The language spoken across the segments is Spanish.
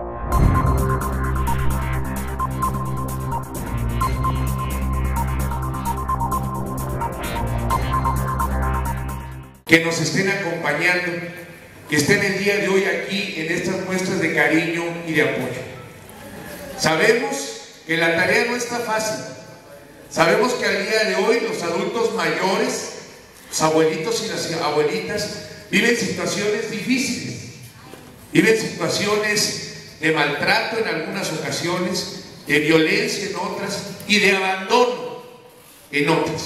Que nos estén acompañando, que estén el día de hoy aquí en estas muestras de cariño y de apoyo. Sabemos que la tarea no está fácil. Sabemos que al día de hoy los adultos mayores, los abuelitos y las abuelitas, viven situaciones difíciles, viven situaciones de maltrato en algunas ocasiones, de violencia en otras y de abandono en otras.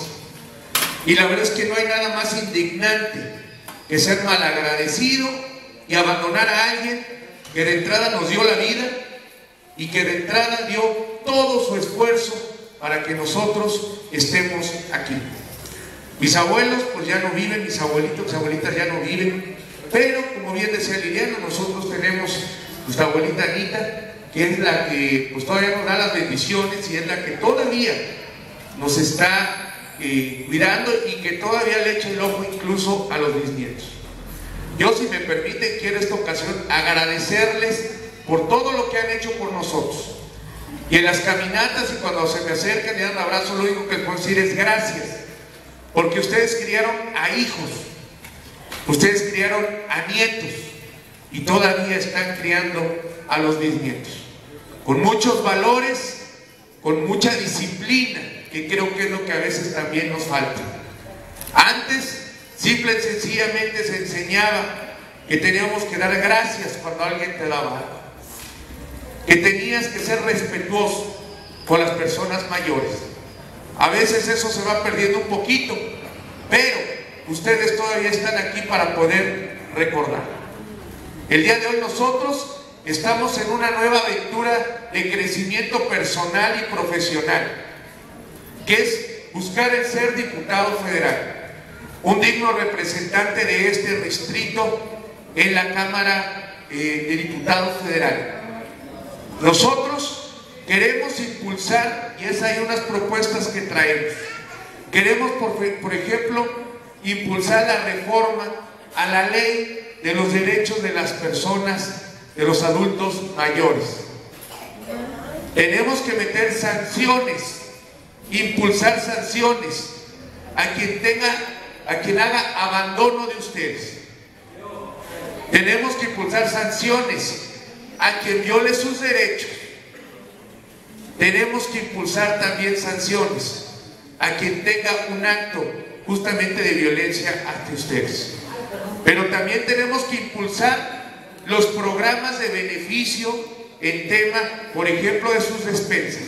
Y la verdad es que no hay nada más indignante que ser malagradecido y abandonar a alguien que de entrada nos dio la vida y que de entrada dio todo su esfuerzo para que nosotros estemos aquí. Mis abuelos pues ya no viven, mis abuelitos, mis abuelitas ya no viven, pero como bien decía Liliana, nosotros tenemos nuestra abuelita Anita, que es la que pues todavía nos da las bendiciones y es la que todavía nos está cuidando y que todavía le echa el ojo incluso a los bisnietos. Yo, si me permiten, quiero esta ocasión agradecerles por todo lo que han hecho por nosotros. Y en las caminatas y cuando se me acercan y dan un abrazo, lo único que les puedo decir es gracias, porque ustedes criaron a hijos, ustedes criaron a nietos y todavía están criando a los bisnietos, con muchos valores, con mucha disciplina, que creo que es lo que a veces también nos falta. Antes, simple y sencillamente se enseñaba que teníamos que dar gracias cuando alguien te daba algo, que tenías que ser respetuoso con las personas mayores. A veces eso se va perdiendo un poquito, pero ustedes todavía están aquí para poder recordar. El día de hoy nosotros estamos en una nueva aventura de crecimiento personal y profesional, que es buscar el ser diputado federal, un digno representante de este distrito en la Cámara de Diputados Federal. Nosotros queremos impulsar, y es ahí unas propuestas que traemos, queremos por ejemplo impulsar la reforma a la ley de los derechos de las personas, de los adultos mayores. Tenemos que meter sanciones, impulsar sanciones a quien haga abandono de ustedes. Tenemos que impulsar sanciones a quien viole sus derechos. Tenemos que impulsar también sanciones a quien tenga un acto justamente de violencia hacia ustedes. Pero también tenemos que impulsar los programas de beneficio en tema, por ejemplo, de sus despensas,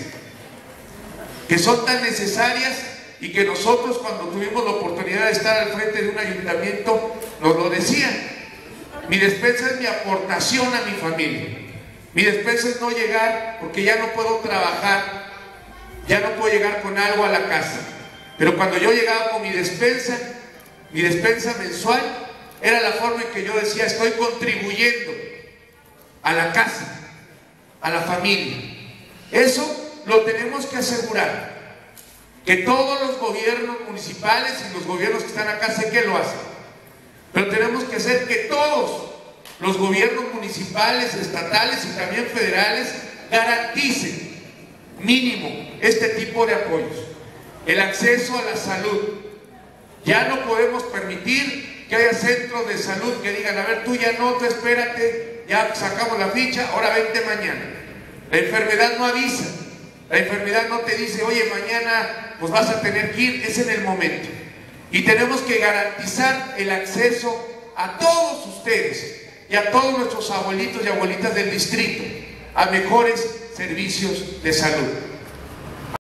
que son tan necesarias y que nosotros, cuando tuvimos la oportunidad de estar al frente de un ayuntamiento, nos lo decían: mi despensa es mi aportación a mi familia, mi despensa es no llegar, porque ya no puedo trabajar, ya no puedo llegar con algo a la casa, pero cuando yo llegaba con mi despensa mensual, era la forma en que yo decía: estoy contribuyendo a la casa, a la familia. Eso lo tenemos que asegurar, que todos los gobiernos municipales y los gobiernos que están acá, sé que lo hacen, pero tenemos que hacer que todos los gobiernos municipales, estatales y también federales garanticen mínimo este tipo de apoyos. El acceso a la salud. Ya no podemos permitir que haya centros de salud que digan: a ver, tú ya no, tú espérate, ya sacamos la ficha, ahora vente mañana. La enfermedad no avisa. La enfermedad no te dice: oye, mañana pues vas a tener que ir, es en el momento. Y tenemos que garantizar el acceso a todos ustedes y a todos nuestros abuelitos y abuelitas del distrito a mejores servicios de salud.